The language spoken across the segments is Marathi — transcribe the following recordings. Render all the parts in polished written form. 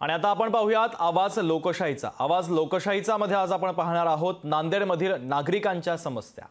आणि आता आपण पाहूयात आवाज लोकशाहीचा। आवाज लोकशाहीचा मध्ये आज आपण पाहणार आहोत नांदेडमधील नागरिकांच्या समस्या।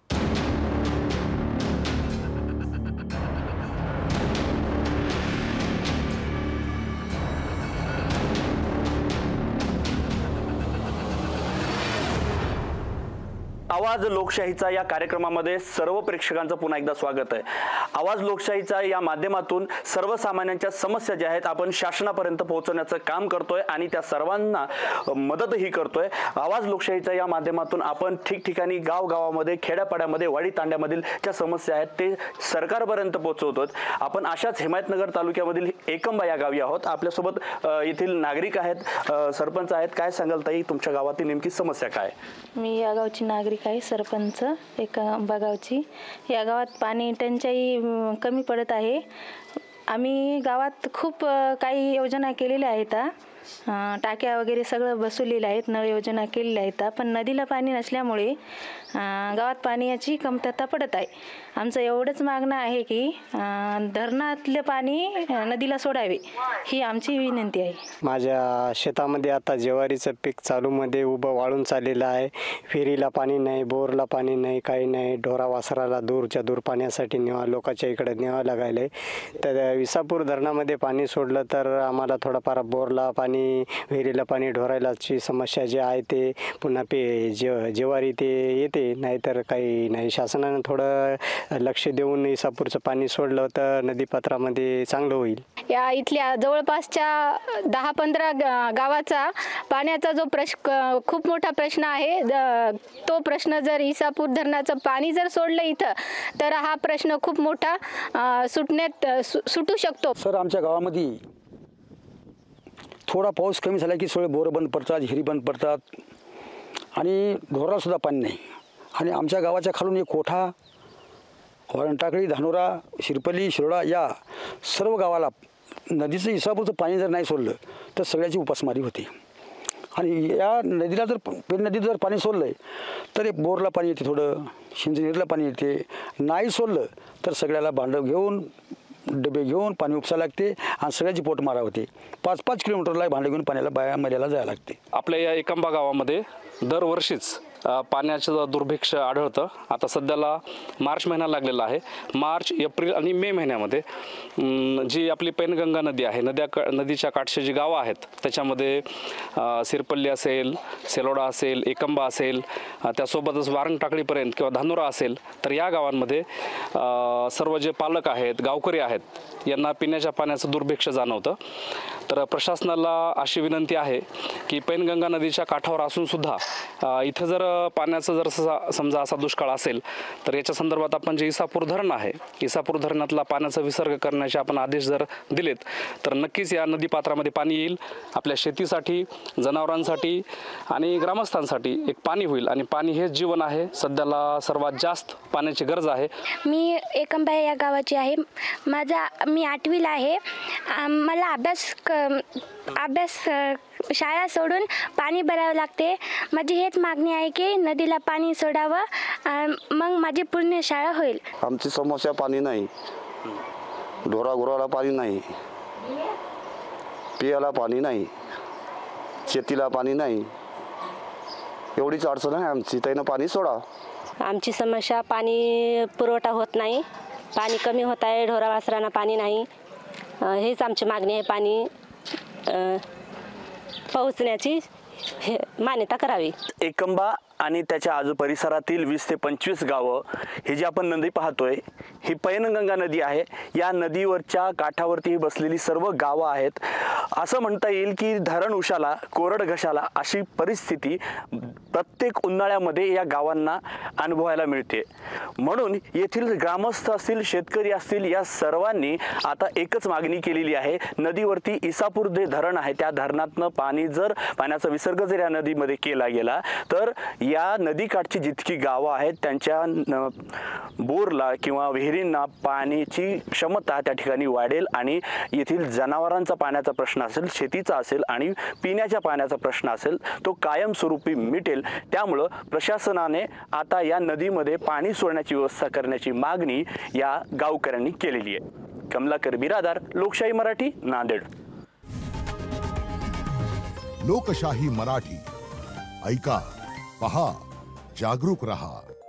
आवाज लोकशाहीचा या कार्यक्रमामध्ये सर्व प्रेक्षकांचं पुन्हा एकदा स्वागत आहे। आवाज लोकशाहीचा या माध्यमातून सर्वसामान्यांच्या समस्या ज्या आहेत आपण शासनापर्यंत पोहोचवण्याचं काम करतोय आणि त्या सर्वांना मदतही करतोय। आवाज लोकशाहीचा या माध्यमातून आपण ठिकठिकाणी गावागावामध्ये खेड्यापाड्यामध्ये वाडी तांड्यामधील ज्या समस्या आहेत ते सरकारपर्यंत पोहोचवतोत। आपण अशाच हिमायतनगर तालुक्यामधील एकंबा या गावी आहोत। आपल्यासोबत येथील नागरिक आहेत, सरपंच आहेत। काय सांगाल ताई, तुमच्या गावातील नेमकी समस्या काय? मी या गावची नागरिक आहे, सरपंच एकंबा गावची। या गावात पाणी टंचाई कमी पडत आहे। आम्ही गावात खूप काही योजना केलेल्या आहेत, टाक्या वगैरे सगळं बसवलेलं आहेत, नळ योजना केलेल्या आहेत, पण नदीला पाणी नसल्यामुळे गावात पाण्याची कमतरता पडत आहे। आमचं एवढंच मागणं आहे की धरणातलं पाणी नदीला सोडावे, ही आमची विनंती आहे। माझ्या शेतामध्ये आता ज्वारीचं पीक चालूमध्ये उभं वाळून चाललेलं आहे। विहिरीला पाणी नाही, बोरला पाणी नाही, काही नाही। ढोरा वासराला दूरच्या दूर पाण्यासाठी लोकांच्या इकडे न्यावं लागायलंय। तर विसापूर धरणामध्ये पाणी सोडलं तर आम्हाला थोडंफार बोरला पाणी, विहिरीला पाणी, ढोरायलाची समस्या जे आहे ते पुन्हा ज्वारी ते येते, नाहीतर काही नाही। शासनाने थोडं लक्ष देऊन विसापूरचं पाणी सोडलं तर नदीपात्रामध्ये चांगलं होईल। या इथल्या जवळपासच्या 10-15 गावाचा पाण्याचा जो खूप मोठा प्रश्न आहे, तो प्रश्न जर इसापूर धरणाचं पाणी जर सोडलं इथं तर हा प्रश्न खूप मोठा सुटू शकतो। सर, आमच्या गावामध्ये थोडा पाऊस कमी झाला की सगळे बोर बंद पडतात, हिरी बंद पडतात आणि ढोराला सुद्धा पाणी नाही। आणि आमच्या गावाच्या खालून एक कोठा, वरणटाकळी, धानोरा, शिरपल्ली, शिरोडा या सर्व गावाला नदीचं इसापूरचं पाणी जर नाही सोडलं तर सगळ्याची उपासमारी होते। आणि या नदीला जर पेन नदीत जर पाणी सोडलं तर एक बोरला पाणी येते, थोडं शिंजनेरला पाणी येते। नाही सोडलं तर सगळ्याला भांडं घेऊन, डबे घेऊन पाणी उपसा लागते आणि सगळ्याची पोटमारा होते। 5-5 किलोमीटरला भांडं घेऊन पाण्याला मर्याला जायला लागते। आपल्या या एकंबा गावामध्ये दरवर्षीच पाण्याचं दुर्भिक्ष आढळतं। आता सध्याला मार्च महिना लागलेला आहे। मार्च, एप्रिल आणि मे महिन्यामध्ये जी आपली पैनगंगा नदी आहे, नदीच्या काठची जी गावं आहेत त्याच्यामध्ये सिरपल्ली असेल, सेलोडा असेल, एकंबा असेल, त्यासोबतच वारंगटाकळीपर्यंत किंवा धानोरा असेल, तर या गावांमध्ये सर्व जे पालक आहेत, गावकरी आहेत, यांना पिण्याच्या पाण्याचं दुर्भिक्ष जाणवतं। तर प्रशासनाला अशी विनंती आहे की पैनगंगा नदीच्या काठावर असून सुद्धा इथं जर पाण्याचं जर समजा असा दुष्काळ असेल तर याच्या संदर्भात आपण जे इसापूर धरण आहे, इसापूर धरणातला पाण्याचा विसर्ग करण्याचे आपण आदेश जर दिलेत तर नक्कीच या नदीपात्रामध्ये पाणी येईल। आपल्या शेतीसाठी, जनावरांसाठी आणि ग्रामस्थांसाठी एक पाणी होईल आणि पाणी हेच जीवन आहे। सध्याला सर्वात जास्त पाण्याची गरज आहे। मी एकंबा या गावाची आहे। मी 8वीला आहे। मला अभ्यास शाळा सोडून पाणी भरावं लागते। माझी हेच मागणी आहे की नदीला पाणी सोडावं, मग माझी पूर्ण शाळा होईल। आमची समस्या पाणी नाही, ढोरागुराला पाणी नाही, पियाला पाणी नाही, शेतीला पाणी नाही, एवढीच अडचण आहे आमची। त्यानं पाणी सोडा। आमची समस्या पाणी पुरवठा होत नाही, पाणी कमी होत आहे, ढोरा वासरांना पाणी नाही। हेच आमची मागणी आहे, पाणी पोहोचण्याची मान्यता करावी। एकंबा आणि त्याच्या आजू परिसरातील 20 ते 25 गावं हे जे आपण नदी पाहतोय ही पैनगंगा नदी आहे। या नदीवरच्या काठावरती बसलेली सर्व गावं आहेत। असं म्हणता येईल की धरण उशाला, कोरड घशाला अशी परिस्थिती प्रत्येक उन्हाळ्यामध्ये या गावांना अनुभवायला मिळते। म्हणून येथील ग्रामस्थ असतील, शेतकरी असतील, या सर्वांनी आता एकच मागणी केलेली आहे। नदीवरती इसापूर जे धरण आहे त्या धरणातनं पाण्याचा विसर्ग जर या नदीमध्ये केला गेला तर या नदीकाठची जितकी गावं आहेत त्यांच्या बोरला किंवा विहिरींना पाण्याची क्षमता त्या ठिकाणी वाढेल आणि येथील जनावरांचा पाण्याचा प्रश्न असेल, शेतीचा असेल आणि पिण्याच्या पाण्याचा प्रश्न असेल तो कायमस्वरूपी मिटेल। त्यामुळे प्रशासनाने आता या नदीमध्ये पाणी सोडण्याची व्यवस्था करण्याची मागणी या गावकऱ्यांनी केलेली आहे। कमलाकर बिरादार, लोकशाही मराठी, नांदेड। लोकशाही मराठी. ऐका, पहा, जागरूक रहा.